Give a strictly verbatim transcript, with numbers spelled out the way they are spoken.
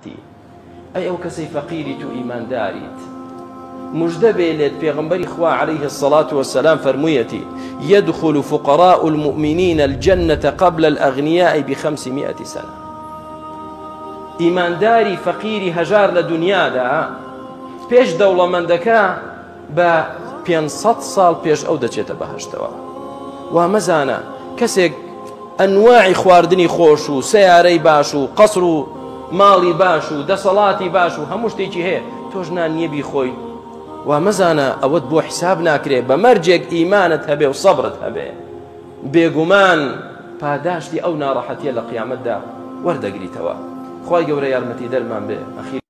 أي أو كسي فقيري تو إيمان داريت مجدبي لد بيغمبري خوا عليه الصلاة والسلام فرميتي يدخل فقراء المؤمنين الجنة قبل الأغنياء بخمسمائة سنة. إيمان داري فقيري هجار لدنيا دا بيش دولة من دكا با بينصد صال بيش أو دچيت بهشتوا ومزانا كسيك أنواع خواردني خوشو سياري باشو قصرو ماڵی باش و دەسەڵاتی باش و هەموو شتێکی هەیە تۆش نان نییە بیخۆی و مەزانە ئەوەت بۆ حیساب ناکرێ بە مەرجێک ئیمانت هەبێ و سەبرت هەبێ بێگومان پاداشتی ئەو ناڕەحەتیە لە قیامەتدا وەردەگریتەوە. خوای گەورە یارمەتی دەرمان بێ.